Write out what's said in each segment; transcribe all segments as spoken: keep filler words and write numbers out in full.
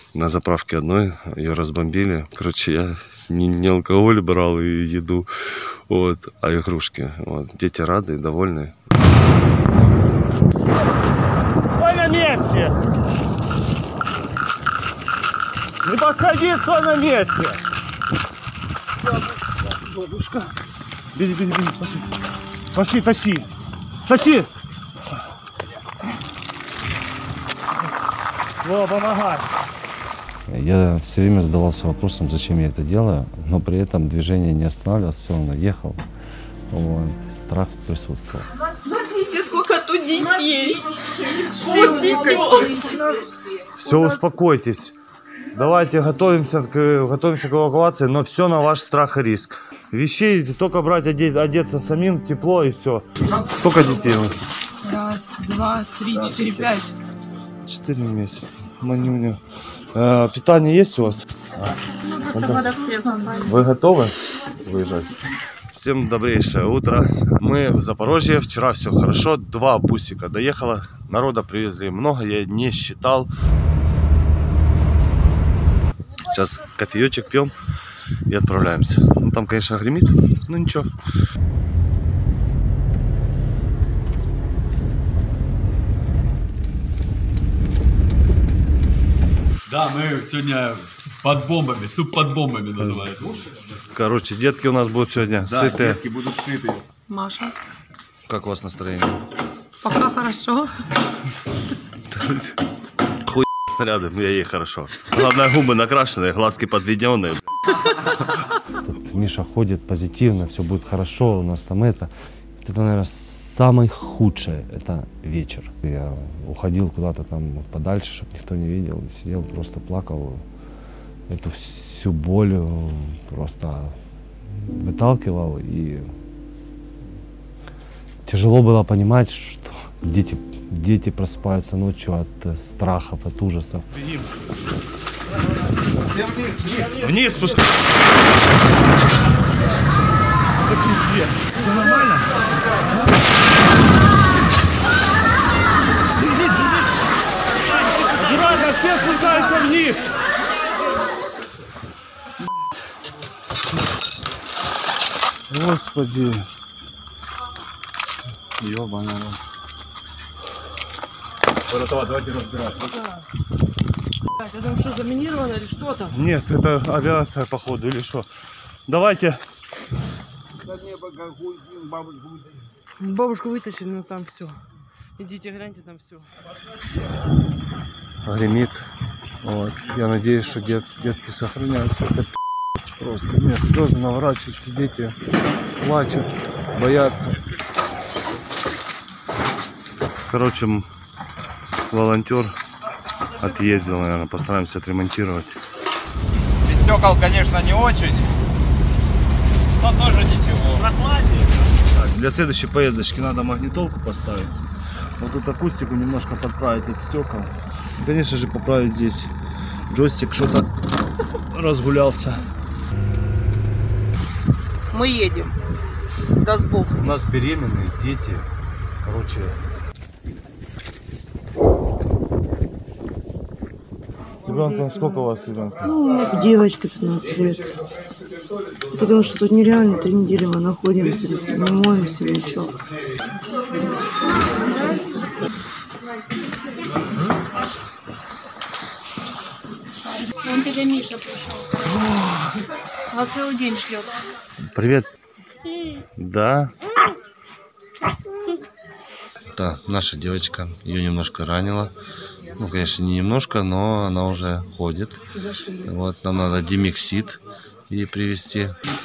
на заправке одной, ее разбомбили. Короче, я не, не алкоголь брал и еду, вот, а игрушки. Вот. Дети рады и довольны. Стой на месте! Не подходи, стой на месте! Бабушка. Бери, бери, бери, пошли. Пошли, тащи. Тащи! Во, помогай. Я все время задавался вопросом, зачем я это делаю, но при этом движение не останавливалось, все равно ехал. Вот. Страх присутствовал. Смотрите, сколько тут детей. Вот детей. Все, успокойтесь. Давайте готовимся к, готовимся к эвакуации, но все на ваш страх и риск. Вещей только брать, одеть, одеться самим, тепло и все. Сколько детей у вас? Раз, два, три, четыре, пять. Четыре месяца. Манюня. Э, питание есть у вас? Ну, просто вода в Вы готовы выезжать? Всем добрейшее утро. Мы в Запорожье. Вчера все хорошо. Два бусика доехало. Народа привезли много, я не считал. Сейчас кофеечек пьем и отправляемся. Ну, там, конечно, гремит, но ничего. Да, мы сегодня под бомбами, суп под бомбами называется. Короче, детки у нас будут сегодня Да, сытые. детки будут сытые. Маша. Как у вас настроение? Пока хорошо. Хуй снаряды, я ей хорошо. Главное, губы накрашенные, глазки подведенные. Миша ходит позитивно, все будет хорошо, у нас там это. Это, наверное, самое худшее, это вечер. Я уходил куда-то там подальше, чтобы никто не видел, сидел, просто плакал. Эту всю боль просто выталкивал, и тяжело было понимать, что дети, дети просыпаются ночью от страхов, от ужасов. Вниз спускай. Это пиздец. Это нормально? Аккуратно, все спускаются вниз. Господи. Ёбаный. Давайте разбираться. Это там что, заминировано или что там? Нет, это авиация, походу, или что. Давайте. Бабушку вытащили, но там все. Идите, гляньте, там все. Гремит. Вот. Я надеюсь, что дет, детки сохраняются. Это пи***ц просто. У меня слезы наворачиваются, дети плачут, боятся. Короче, волонтер отъездил, наверное, постараемся отремонтировать. Без стекол, конечно, не очень, но тоже ничего. Так, для следующей поездочки надо магнитолку поставить. Вот тут акустику немножко подправить от стекол. И, конечно же, поправить здесь джойстик, что-то разгулялся. Мы едем. Даст Бог. У нас беременные дети. Короче. С ребенком сколько у вас ребенка? Ну, девочка пятнадцать лет. Потому что тут нереально три недели мы находимся, не моемся, ничего. Вон дядя Миша пришел. Он целый день шлет. Привет. Да. Да, наша девочка, ее немножко ранила. Ну, конечно, не немножко, но она уже ходит. Вот, нам надо димексид ей привезти.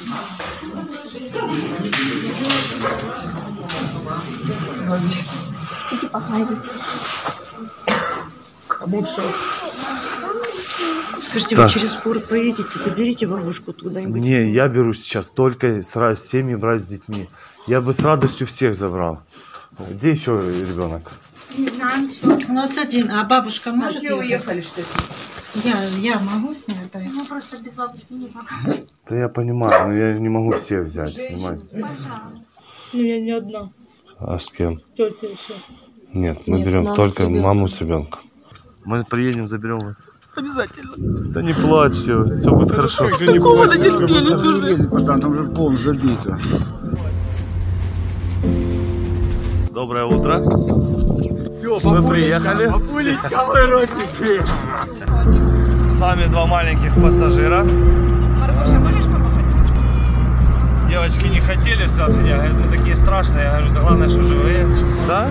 Хотите погладить? Скажите, Да. вы через порт поедете, заберите бабушку куда-нибудь? Не, я беру сейчас только стараюсь семьи брать с детьми. Я бы с радостью всех забрал. Где еще ребенок? Не знаю. У нас один, а бабушка может? Где уехали, что ли? Я, я могу с ней поехать? Ну, просто без бабушки не пока. Да я понимаю, но я не могу всех взять, понимаете? Ну, я не одна. А с кем? Тетя еще. Нет, мы Нет, берем мама только с ребенком. маму с ребенком. Мы приедем, заберем вас. Обязательно. Да не плачь, все, все будет хорошо. Какого дотерпелись уже? Пацан, там же пол забито. Доброе утро. Все, мы приехали. С нами два маленьких пассажира. Маргоша, можешь помахать? Девочки не хотели с меня, говорят, мы такие страшные. Я говорю, да главное, что живые. Да?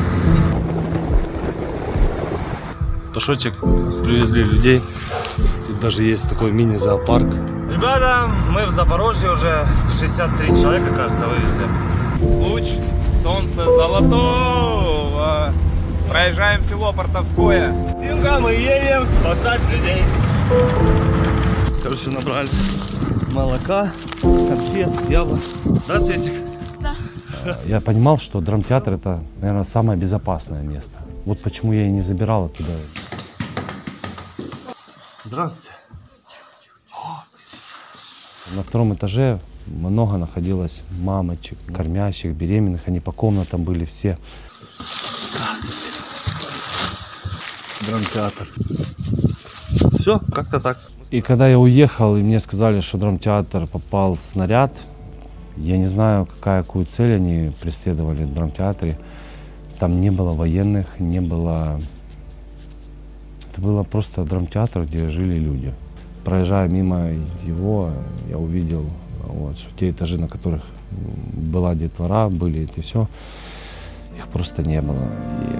Пашочек, привезли людей. Тут даже есть такой мини-зоопарк. Ребята, мы в Запорожье уже шестьдесят три человека, кажется, вывезли. Луч солнца золотого. Проезжаем село Портовское. Симка, мы едем спасать людей. Короче, набрали молока, конфет, яблок. Да, Светик? Да. Я понимал, что драмтеатр — это, наверное, самое безопасное место. Вот почему я и не забирал оттуда. Здравствуйте. На втором этаже много находилось мамочек, кормящих, беременных. Они по комнатам были все. Драмтеатр. Все, как-то так. И когда я уехал, и мне сказали, что в драмтеатр попал снаряд, я не знаю, какая, какую цель они преследовали в драмтеатре. Там не было военных, не было... Это было просто драмтеатр, где жили люди. Проезжая мимо его, я увидел, вот, что те этажи, на которых была детвора, были эти все, их просто не было. И...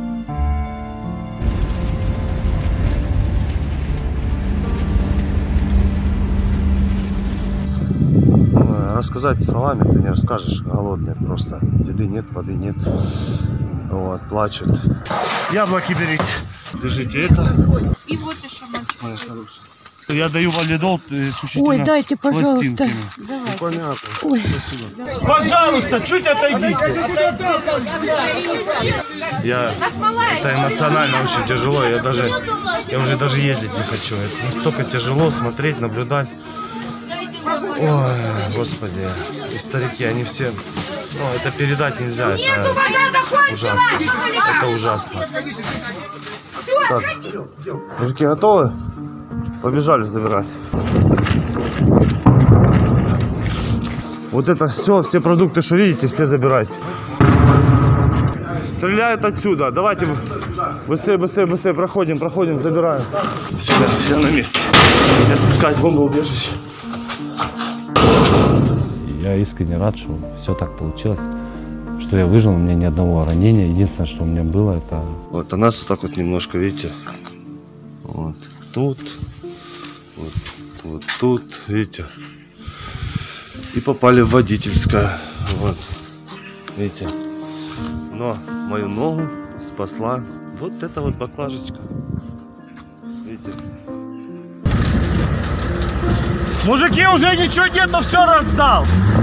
Рассказать словами ты не расскажешь, голодные просто. Еды нет, воды нет. Вот, плачут. Яблоки берите. Держите это. И вот еще мальчик. Я даю валидол исключительно. Ой, дайте, пожалуйста. Ну, понятно. Ой. Спасибо. Пожалуйста, чуть отойди. Я, это эмоционально очень тяжело. Я даже, я уже даже ездить не хочу. Это настолько тяжело смотреть, наблюдать. Ой, господи, и старики, они все, ну, это передать нельзя, это ужасно, это ужасно. Так, мужики готовы? Побежали забирать. Вот это все, все продукты, что видите, все забирайте. Стреляют отсюда, давайте быстрее, быстрее, быстрее, проходим, проходим, забираем. Все, все на месте. Я спускаюсь в бомбоубежище. Я искренне рад, что все так получилось, что я выжил, у меня ни одного ранения. Единственное, что у меня было, это... Вот, а нас вот так вот немножко, видите, вот тут, вот, вот тут, видите, и попали в водительское, вот, видите. Но мою ногу спасла вот эта вот баклажечка, видите. Мужики, уже ничего нету, все раздал.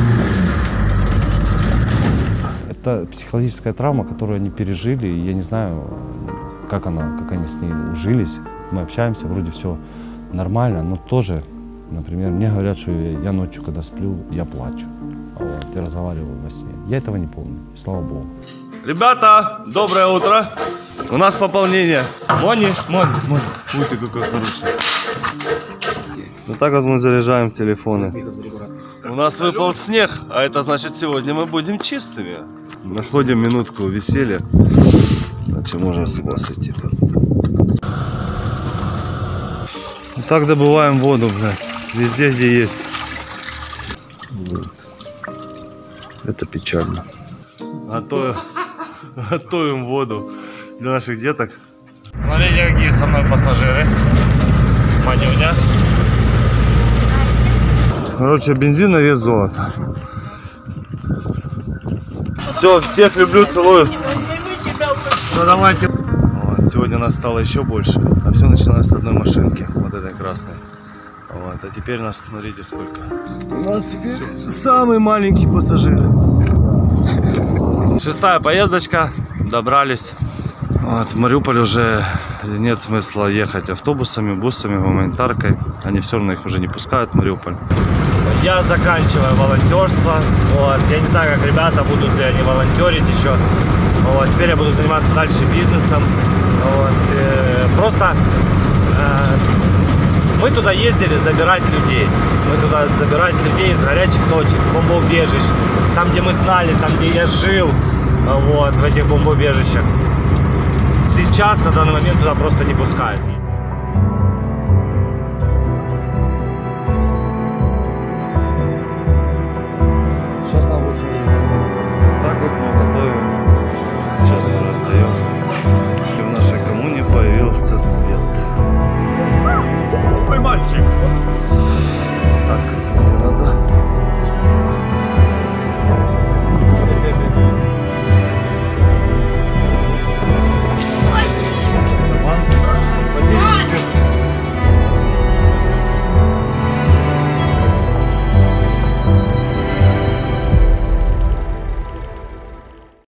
Это психологическая травма, которую они пережили, и я не знаю, как она, как они с ней ужились. Мы общаемся, вроде все нормально, но тоже, например, мне говорят, что я ночью, когда сплю, я плачу. Вот, я разговариваю во сне. Я этого не помню, слава богу. Ребята, доброе утро. У нас пополнение. Мони, Мони, Мони. Уй ты какой хороший. Вот так вот мы заряжаем телефоны. У нас выпал снег, а это значит, сегодня мы будем чистыми. Находим минутку веселья. Значит, можно с ума сойти. Вот так добываем воду, блядь. Везде, где есть. Это печально. Готовим, готовим воду для наших деток. Смотрите, какие со мной пассажиры. Манюня. Короче, бензин на вес золота. Все, всех люблю, целую. Ну давайте. Вот, сегодня нас стало еще больше. А все начиналось с одной машинки. Вот этой красной. Вот, а теперь нас, смотрите, сколько. У нас теперь самый маленький пассажир. Шестая поездочка. Добрались. Вот, в Мариуполь уже нет смысла ехать автобусами, бусами, гуманитаркой. Они все равно их уже не пускают в Мариуполь. Я заканчиваю волонтерство. Вот. Я не знаю, как ребята, будут ли они волонтерить еще. Вот. Теперь я буду заниматься дальше бизнесом. Вот. Просто э, Мы туда ездили забирать людей. Мы туда забирать людей из горячих точек, с бомбоубежищ. Там, где мы знали, там, где я жил, вот, в этих бомбоубежищах. Сейчас, на данный момент, туда просто не пускают.